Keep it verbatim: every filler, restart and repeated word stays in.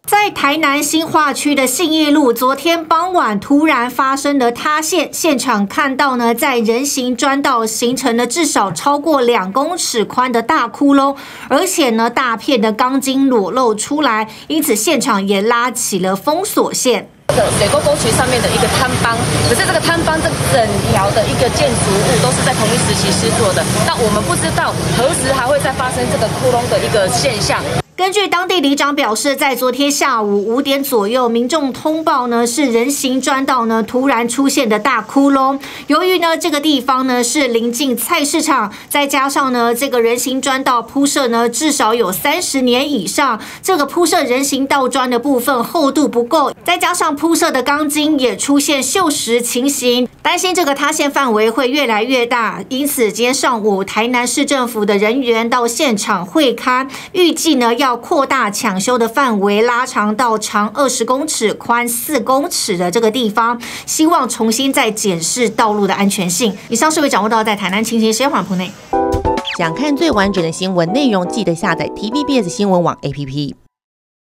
在台南新化区的信义路，昨天傍晚突然发生的塌陷，现场看到呢，在人行专道形成了至少超过两公尺宽的大窟窿，而且呢，大片的钢筋裸露出来，因此现场也拉起了封锁线。 水沟沟渠上面的一个坍帮，可是这个坍帮这整条的一个建筑物都是在同一时期施作的，那我们不知道何时还会再发生这个窟窿的一个现象。 根据当地里长表示，在昨天下午五点左右，民众通报呢是人行专道呢突然出现的大窟窿。由于呢这个地方呢是临近菜市场，再加上呢这个人行专道铺设呢至少有三十年以上，这个铺设人行道砖的部分厚度不够，再加上铺设的钢筋也出现锈蚀情形，担心这个塌陷范围会越来越大。因此，今天上午台南市政府的人员到现场会勘，预计呢要 要扩大抢修的范围，拉长到长二十公尺、宽四公尺的这个地方，希望重新再检视道路的安全性。以上是为掌握到在台南情形时间铺内。 想看最完整的新闻内容，记得下载 T V B S 新闻网 A P P。